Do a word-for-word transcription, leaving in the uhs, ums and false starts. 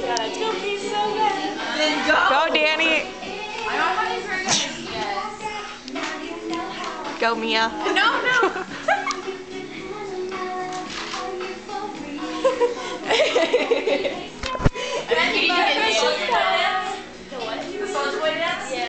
It's gonna be so good. Then go. Go, Danny. I don't have any very good ideas. Go, Mia. No, no.